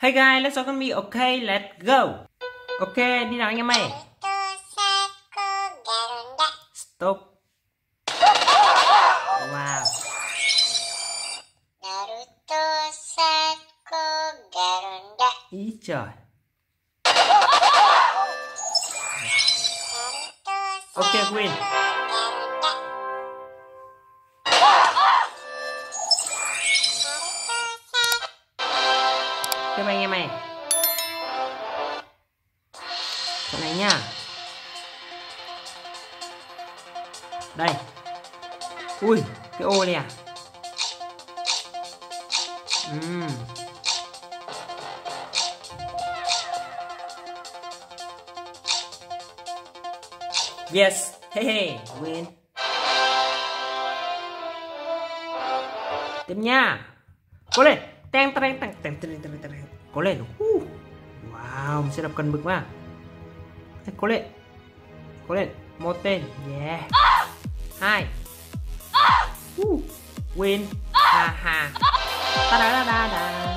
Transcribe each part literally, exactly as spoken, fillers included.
Hey guys, let's welcome me. Okay, let's go. Okay, đi nào anh em ơi. Stop. Wow. Ý trời. Ok, win. Tiếp anh em này. Chỗ này nha. Đây. Ui, cái ô này à. Uhm. Yes, hey hey, win. Tiếp nha. Cố lên. Teng teng teng teng teng teng teng. Cố lên. Uh. Wow, mình sẽ đập cần mực mà. Cố lên. Cố lên. Một tên. Yeah. Hai. Uh. Win. Ha ha. Ta da da da da.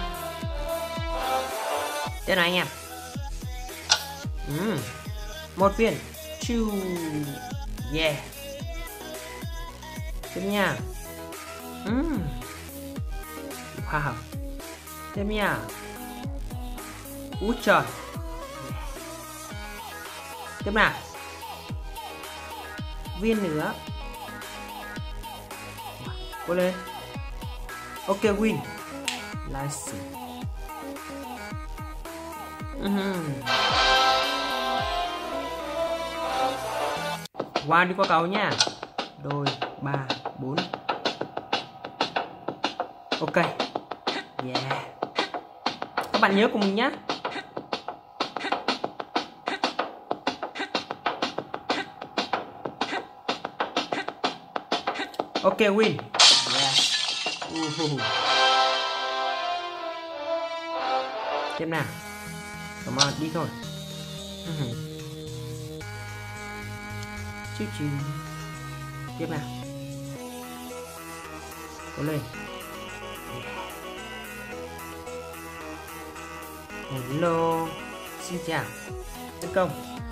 Tiếp này anh em. Mm. Một viên. Two. Yeah. Tiếp nha. Mm. Wow. Tiếp nha. Úi trời. Tiếp nào. Viên nữa. Cố lên. Ok, win. Nice. uh-huh. Wow, đi qua cầu nha. Đôi, ba, bốn. Ok. Yeah. Các bạn nhớ cùng mình nhé. Ok, win. Yeah. Uh-huh. Tiếp nào. Come on, đi thôi. Uh-huh. Chiu chiu. Tiếp nào. Cố lên. Hello. Xin chào. Tấn công.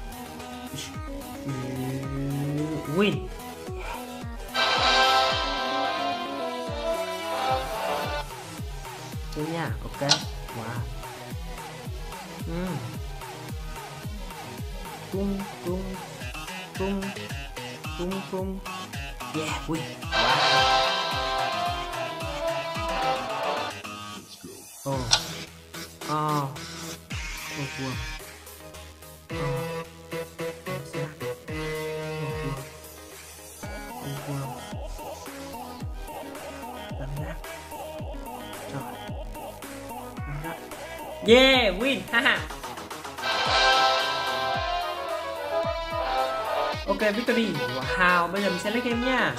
Win. Tiếp nha. Ok. Wow. Mm. Cung cung cung cung cung. Yeah, win. Wow. Oh. Oh. Oh, wow. Oh. Oh, wow. Cảm giác. Trời. Cảm giác. Yeah, win. Haha. Ok, victory. Wow, bây giờ mình sẽ lấy game nha.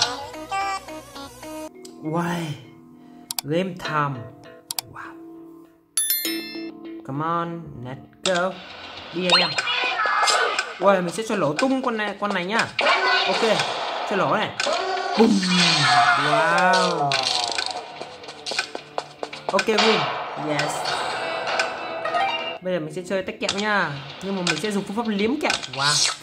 Wow. Game time. Wow. Come on, let's go. Đi anh em. Wow, mình sẽ cho lỗ tung con này, con này nhá. Ok, cho lỗ này. Boom. Wow. Ok, win. Yes. Bây giờ mình sẽ chơi tách kẹo nha. Nhưng mà mình sẽ dùng phương pháp liếm kẹo. Wow.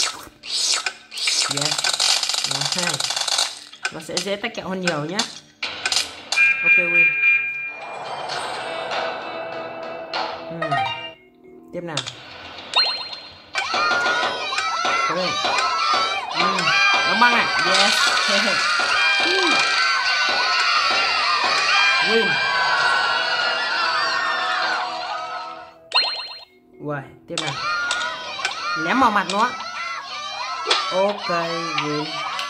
Yes. Wow. Nó sẽ dễ tách kẹo hơn nhiều nhé. Ok, win. Hmm. Tiếp nào. Cố lên. Hmm. Đóng băng này. Yes. Win. Wow. Tiếp nào. Ném vào mặt nó. Ok, win.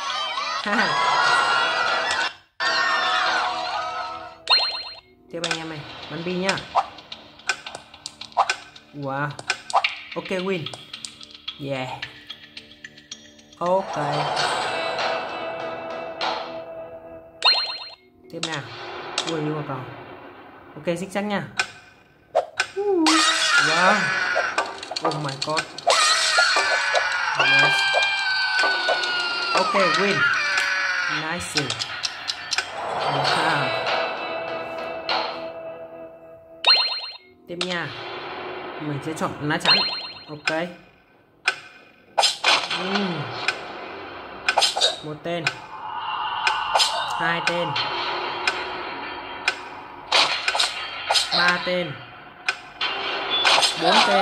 Tiếp anh em này. Bắn bi nhá. Wow. Ok, win. Yeah. Ok. Tiếp nào. Ui, đi vào cầu. Ok, xích chắc nha. Wow. Oh my god. Yes. Ok, win. Nice. Wow. Tiếp nha. Mình sẽ chọn lá chắn. Ok. uhm. Một tên, hai tên, ba tên, bốn tên,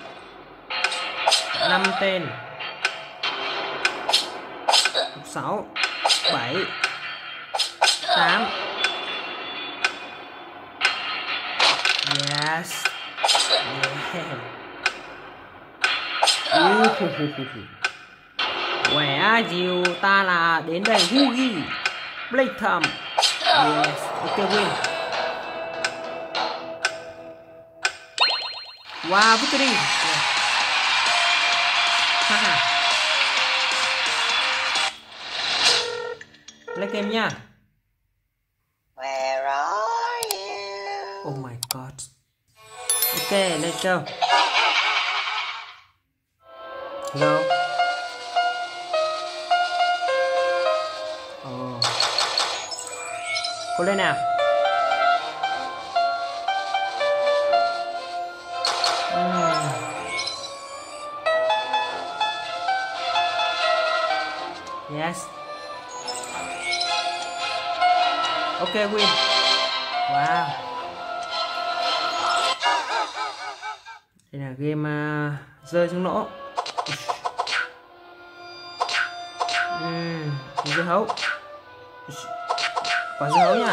năm tên, sáu, bảy, tám. Yes. Yeah. Quẻ dìu ta là đến đây. Hugi Blade Thumb. Yes. Ok, win. Wow, victory. Yeah. Haha. Lấy game nha. Where are you? Oh my god. Ok, let's go. Hello. Oh. Cô lên nào. uhm. Yes. Ok, win. Wow. Đây là game uh, rơi xuống nỗ. uhm. Dưa hấu. Quả dưa hấu nha.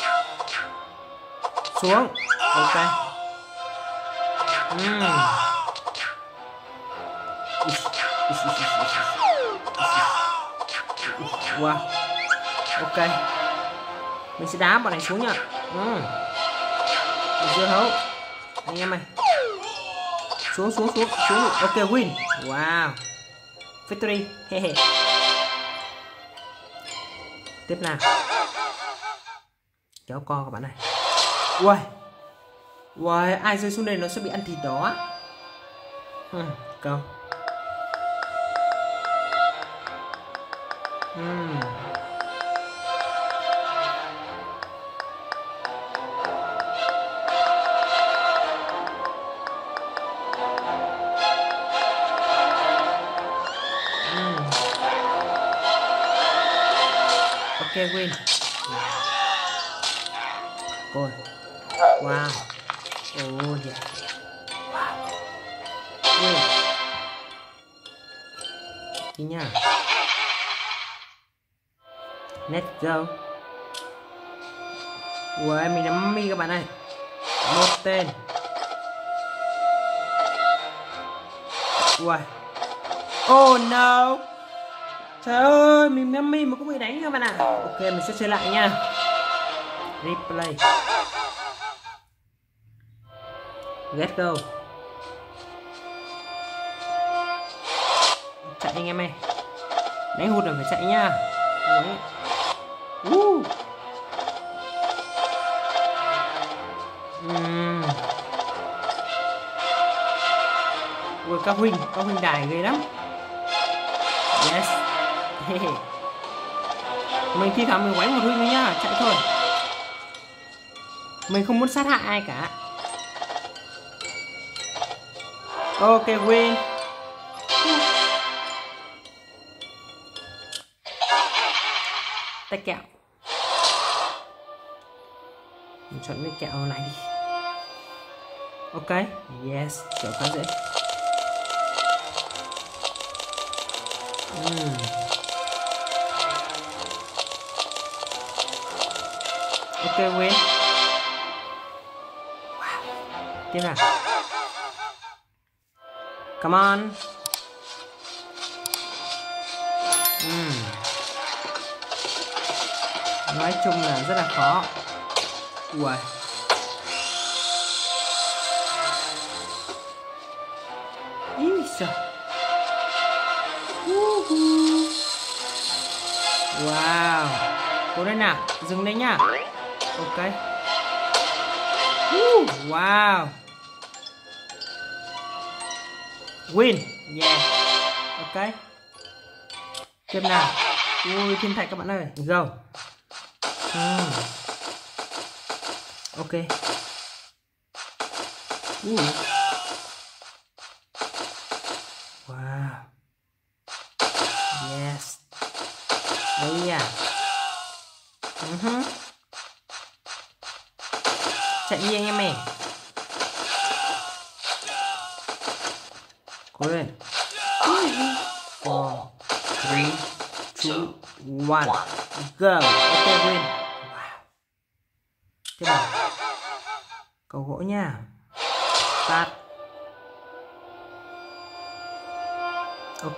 Xuống. Ok. uhm. Wow. Ok. Mình sẽ đá bọn này xuống nha. uhm. Dưa hấu. Anh em ơi. Xuống xuống xuống xuống. Ok, win. Wow. Victory. Hehe. Tiếp nào. Kéo co các bạn này. Uầy. Uầy, ai rơi xuống đây nó sẽ bị ăn thịt đó. uhm, Câu. uhm. Ok, win. Coi. Wow. Oh yeah. Wow. Win. Đi nha. Let's go. Ui, mình nắm mummy các bạn ơi. Một tên. Ui. Oh no. Trời ơi, mình mummy mà cũng bị đánh các bạn ạ. Ok, mình sẽ chơi lại nha. Replay. Let's go. Chạy anh em ơi. Đánh hụt rồi phải chạy nha. Uh. uhm. Ui, các huynh, các huynh đài ghê lắm. Yes. Mình thi thoảng mình quánh một huynh nữa nhá, chạy thôi. Mình không muốn sát hại ai cả. Ok, win. Tay kẹo. Mình chọn cái kẹo này đi. Ok, yes, kẹo khá dễ. uhm. Ok, win. Wow. Tiếp nào. Come on. uhm. Nói chung là rất là khó. Ui. Ý sao. Wow. Cố lên nào. Dừng đấy nha. Ok. Wow. Win. Yeah. Ok. Tiếp nào. Ui, thiên thạch các bạn ơi. Go. uhm. Ok. Uh. Wow. Yes. Đây à. Uh-huh. Chạy đi anh em này. Cố lên. Four, three, two, one, go. Ok, win. Wow. Tiếp nào. Cầu gỗ nha. Start. Ok.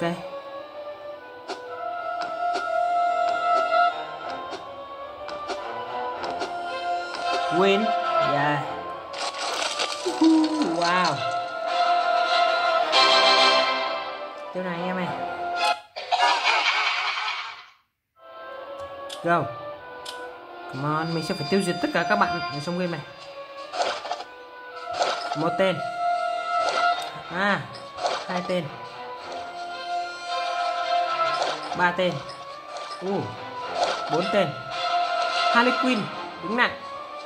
Win. Yeah. Wow. Tiếp này anh em này. Go. Come on, mình sẽ phải tiêu diệt tất cả các bạn ở trong game này. Một tên. À, hai tên. Ba tên. Uh, bốn tên. Harley Quinn đứng lại.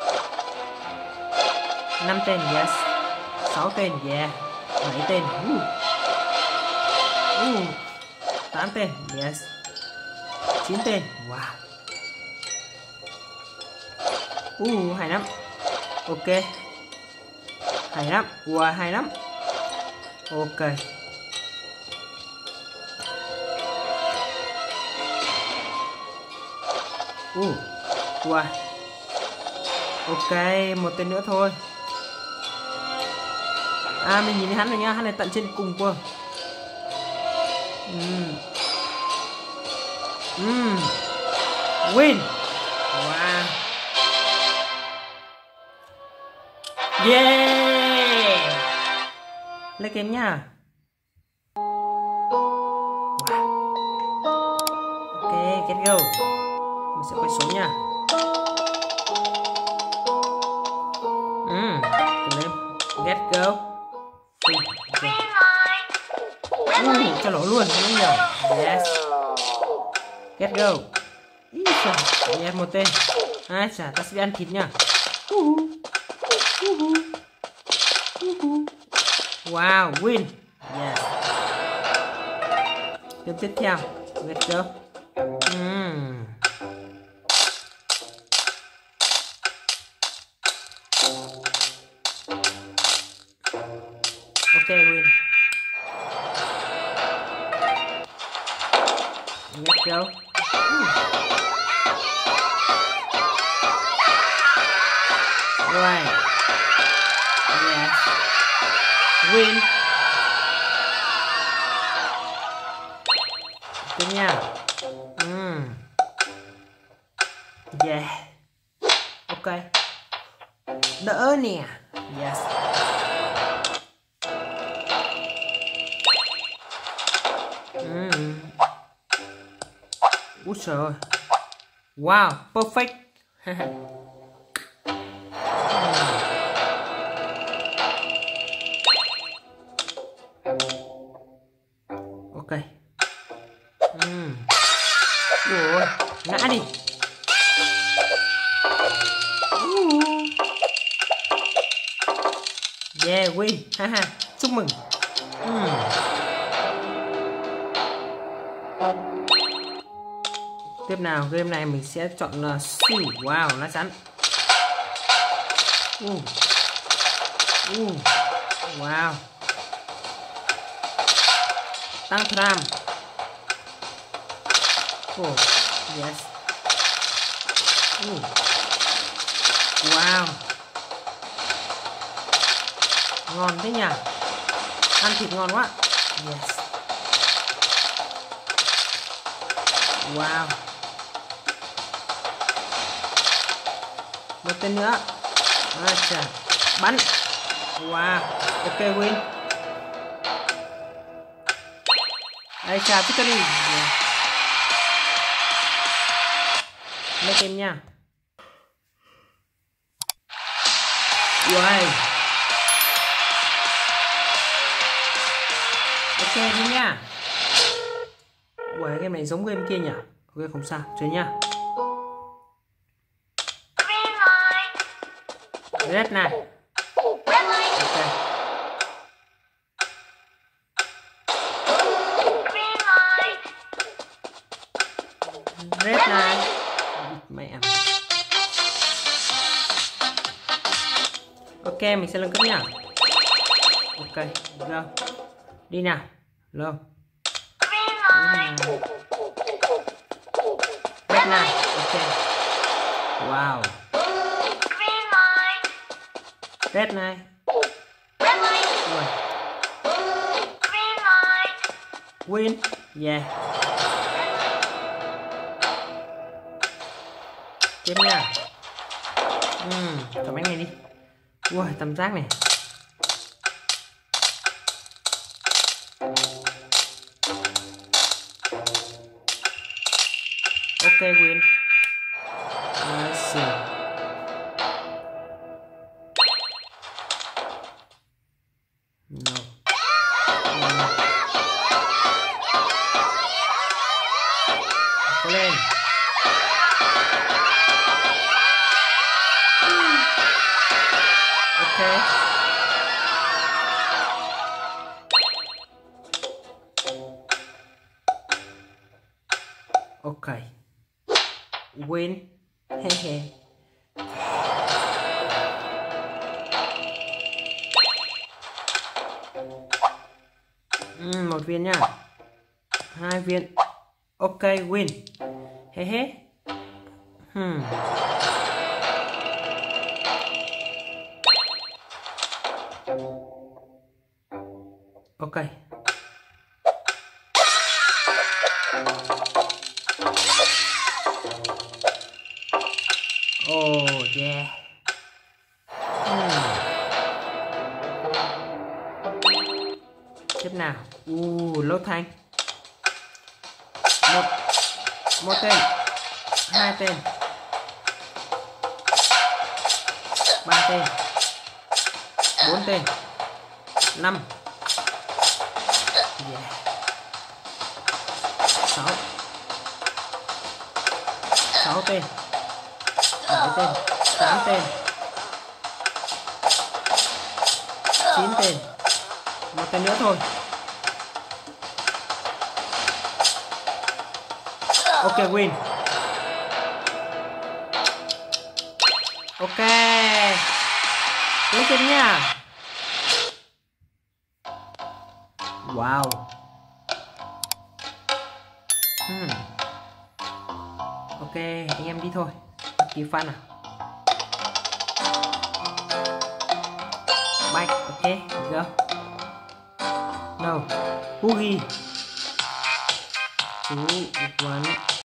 Năm tên, yes. Sáu tên, yeah. Bảy tên. Uh. Uh. Tám tên, yes. Chín tên, wow. Uh, hay lắm. Ok. Hay lắm, wow, hay lắm. Ok. Uh, wow. Ok, một tên nữa thôi. À, mình nhìn thấy hắn rồi nha, hắn này tận trên cùng cơ. Uhm. Uhm. Win. Wow. Yeah. Lấy game nha. Wow. Ok, get go. Mình sẽ quay số nha. Uhm. Từ lên. Get go. Okay. Uh, cho lỗ luôn, không nhiều. Yes. Get go. Yes, một tên. Ai chà, ta sẽ đi ăn thịt nha. Wow, win. Yes. Tiếp tiếp theo. Get go. Mm. Ok, win. Let's go. Ooh. Right. Yes. Win. Tiếp nha. Mm. Yeah. Ok. Đỡ nè. Yes. Mm. Úi trời ơi. Wow, perfect. Ok. Uhm. Ủa, ngã đi. Uh. Yeah, win. Haha, chúc mừng. Uhm. Tiếp nào, game này mình sẽ chọn uh, siêu. Wow, lá chắn. Uh. Uh. Wow. Tăng tram. Oh, yes. Uh. Wow. Ngon thế nhỉ. Ăn thịt ngon quá. Yes. Wow. Một tên nữa. À, chà. Bắn. Wow. Ok, win. Đây, chà, victory. Yeah. Lấy game nha. Wow. Ok đi nha. Wow, game này giống game kia nhỉ? Ok, không sao, chơi nha. Red này. Ok. Ok, mình sẽ nâng cấp nha. Ok, go. Đi nào. Lo. Red nào. Ok. Wow. Red này. Ui. Win. Yeah. Tiếp nha. Uhm, cầm bánh này đi. Ui, tam giác này. Ok, win. Nice. No. No. Cố lên. Ok. Ok. Win. Hehe. uhm, một viên nha. Hai viên. Ok, win. Hehe. Hmm. Ok. Oh yeah. Hmm. Tiếp nào. Uh, lốt thanh. Một Một tên. Hai tên. Ba tên. Bốn tên. Năm. Yeah. Sáu. Sáu tên. Bảy tên. Tám tên. Chín tên. Một tên nữa thôi. Ok, win. Ok. Tiếp tiếp nha. Wow. Hmm. Ok, anh em đi thôi. Bất kỳ fan nào. Bike, ok, go. No. Boogie. Two, one.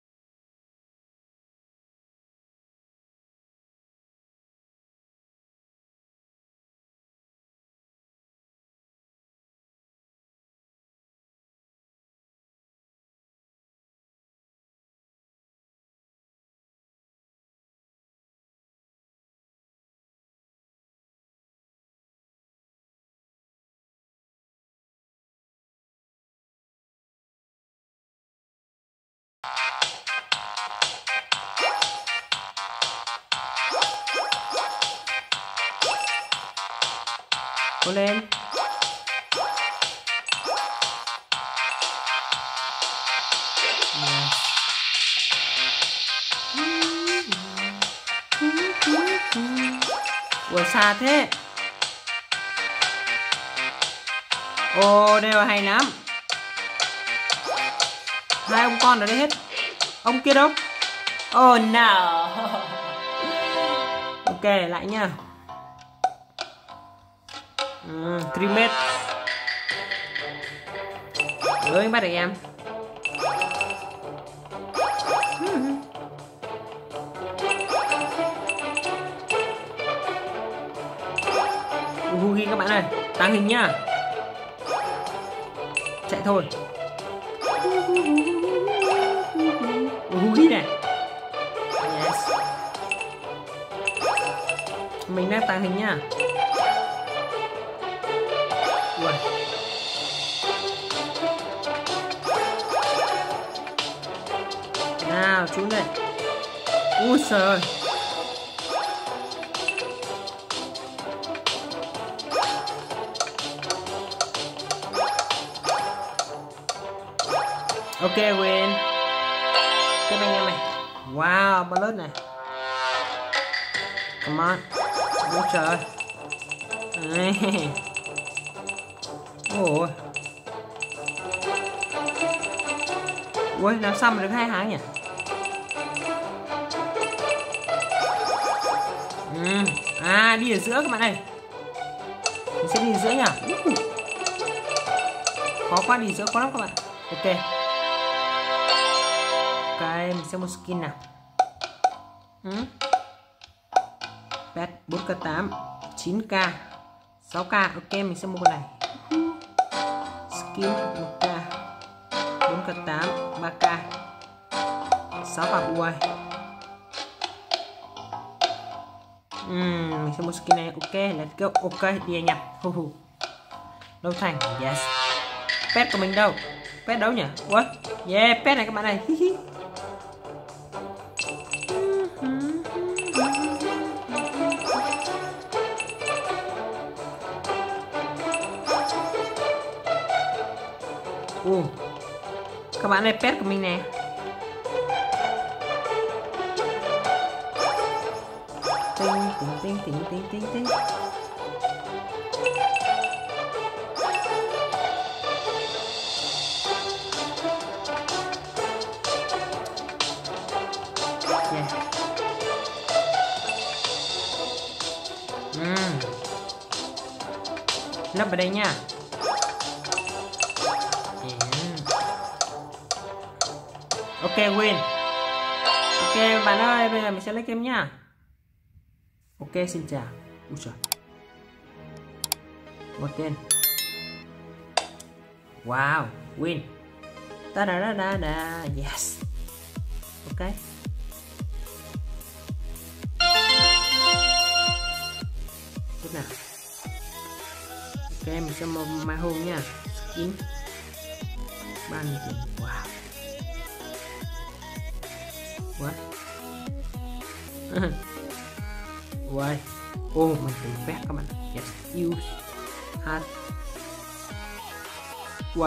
Cố lên. Yeah. Ủa xa thế. Ồ, đều hay lắm. Hai ông con ở đây hết. Ông kia đâu? Oh no. Ok, lại nha. Ừ, Trimet. Ơi, bắt được em. Hugi các bạn ơi, tàng hình nhá. Chạy thôi. Hugi này. Yes. Mình đang tàng hình nhá. Ui. Nào, trốn đây. Ui trời. Ok, win. Tiếp anh em này. Wow, ballot này. Come on. Ôi trời. Ôi. Ui, làm sao mà được hai hàng nhỉ? Ừ. À, đi ở giữa các bạn ơi. Mình sẽ đi ở giữa nhỉ? Khó quá, đi ở giữa khó lắm các bạn. Ok. Ok, mình sẽ mua skin nào. Ừ. Pet bốn k tám, chín k, sáu k. Ok, mình sẽ mua con này. Skin một k, bốn k tám, ba k, sáu k. Ui. Uhm, mình sẽ mua skin này. Ok, let's go. Ok, đi anh em. Hu hu. Lâu thành. Yes. Pet của mình đâu? Pet đâu nhỉ? Ui. Yeah, pet này các bạn này. Uh. Các bạn ơi, pet của mình nè. Tinh tinh tinh tinh tinh tinh. Yeah. Uhm. Lắp vào đây nha. Ok, win. Ok bạn ơi, bây giờ mình sẽ lấy kem nha. Ok, xin chào. Ui trời. Một tên. Wow, win. Ta da da da da. Yes. Ok. Tiếp nào. Ok, mình sẽ mua my home nha. Skin. Ban tiền. Wow. What? Why? Oh, mình tìm phép các bạn. Yes, use hat. Why?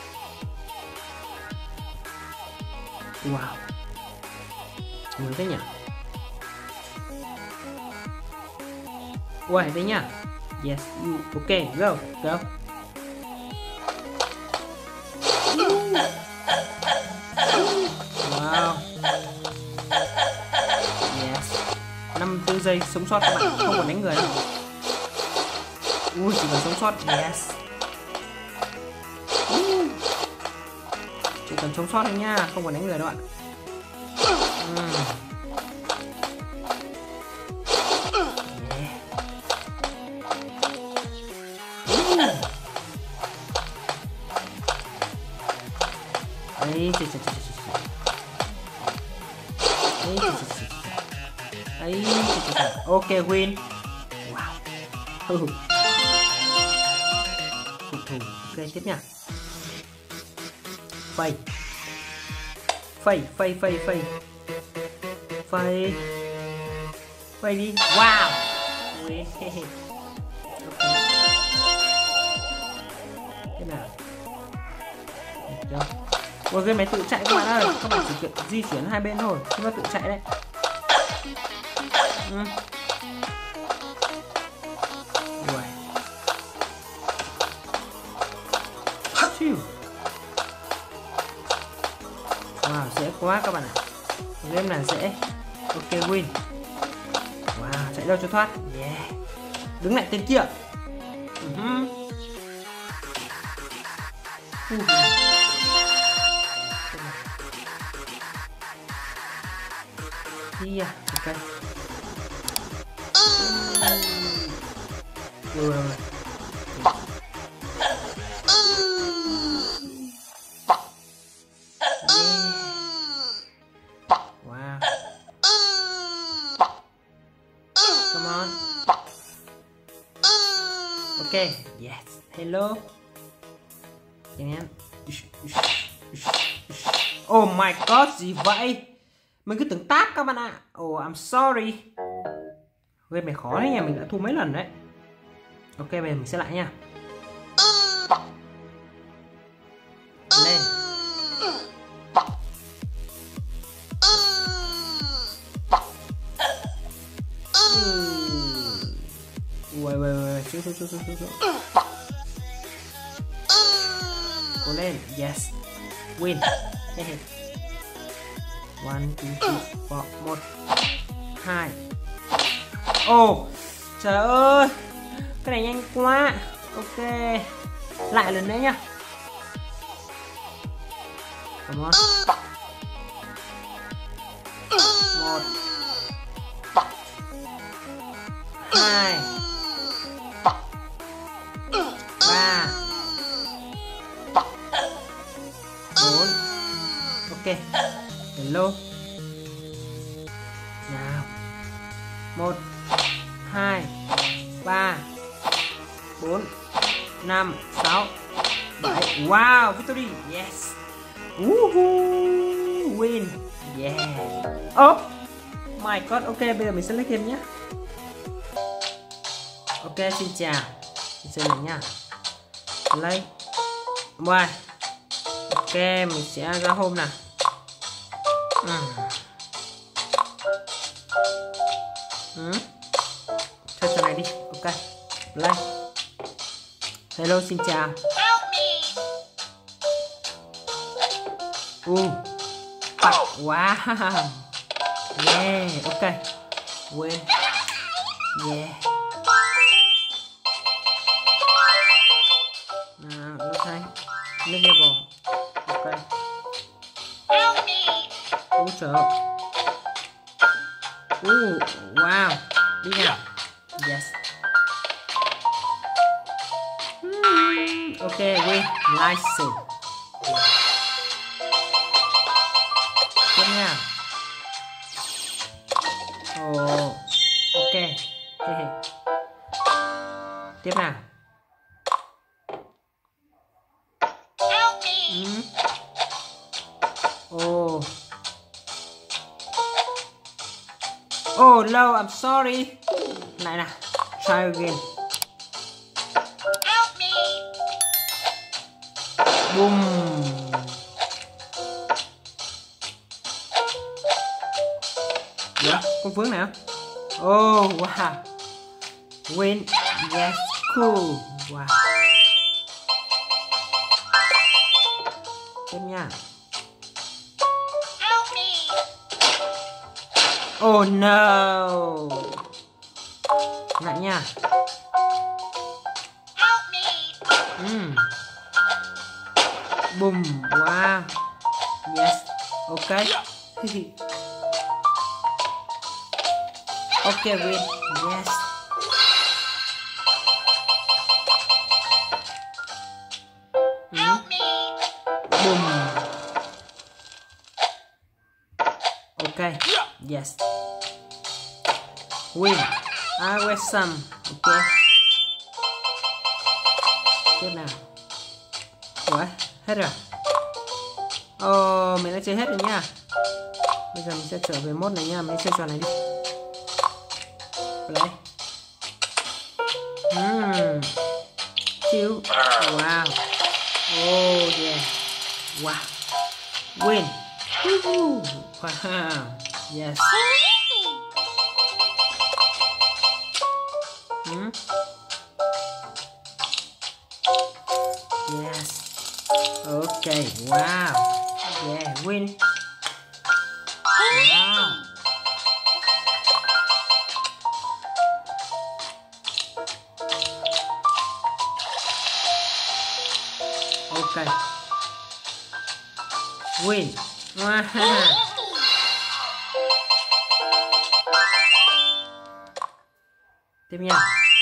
Wow. Nhiều thế nhỉ? Why đây nhá? Yes, you. Ok, go, go. Wow. Yes. năm mươi tư giây sống sót các bạn, không còn đánh người đâu. Ui, chỉ cần sống sót. Yes. Uh. Chỉ cần sống sót thôi nha, không còn đánh người đâu ạ. Uhm. Yeah. Uh. Đấy, trời, trời, trời, trời. Đấy, trời, trời, trời. Đấy, ok, win. Wow. Thủ thủ. Ok, tiếp nha. Phây. Phây, phây, phây, phây. Phây. Phây đi. Wow. Win. Ok. Thế nào? Được. Ôi, game này tự chạy các bạn ơi. Các bạn chỉ cần di chuyển hai bên thôi, nó tự chạy đấy. Ừ. Wow, dễ quá các bạn ạ. Game này dễ. Ok, win. Wow, chạy đâu cho thoát. Yeah. Đứng lại tên kia. Uh -huh. Uh -huh. Yeah, ok. Rồi, rồi, rồi. Wow. Come on. Ok, yes. Hello. Oh my god, gì vậy? Mình cứ tưởng táp các bạn ạ. Oh, I'm sorry. Game này khó đấy nha, mình đã thua mấy lần đấy. Ok, bây giờ mình sẽ lại nha. Lên. Ui, ui, ui, trứng xuống xuống xuống xuống xuống. Cố lên. Yes. Win. One, two, three, four. Một, hai. Ồ, trời ơi, cái này nhanh quá. Ok, lại lần nữa nhá. Come on. Một, hai, ba, bốn. Ok, hello. Nào, một, hai, ba, bốn, năm, sáu, bảy. Wow, victory. Yes. Woohoo, win. Yeah. Oh my god. Ok, bây giờ mình sẽ lấy game nhé. Ok, xin chào. Mình sẽ lấy nha. Lấy. Bye. Ok, mình sẽ ra home nào. Ừ. Ừ. Chơi trò này đi. Ok. Play. Hello, xin chào. Uh. Wow. Yeah. Ok. Win. Yeah. Nào, lúc này lên level. Ok. Ủa trời. Uh. Wow. Đi nào. Yes. Ok, win. Nice. Tiếp nha. Ồ. Ok. Tiếp nào. Ừ. Ồ. Oh no, I'm sorry. Lại nào. Try again. Boom. Dạ, con vướng nào. Oh wow. Win. Yes, cool. Wow. Tiếp nha. Oh no. Lại nha. Mm. Boom. Wow. Yes. Okay. Okay, win. Yes. Mm. Boom. Okay. Yes. Win. I wear some. Okay. Tiếp nào. Ủa, hết rồi. Ồ, mình đã chơi hết rồi nha. Bây giờ mình sẽ trở về mode này nha. Mình chơi trò này đi. Play. Hmm. Two. Wow. Oh yeah. Wow. Win. Woohoo. Wow. Yes. Hmm. Yes. Okay. Wow. Yeah. Win. Wow. Okay. Win. Wow. Tiếp nha.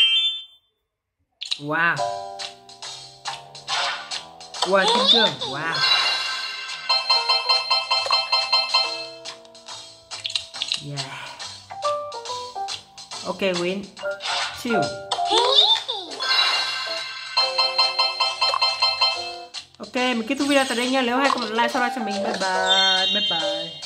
Wow. Wow, kim cương. Wow. Yeah. Okay, win. Two. Ok, mình kết thúc video tại đây nha. Nếu hay comment like, subscribe cho mình. Bye bye. Bye bye.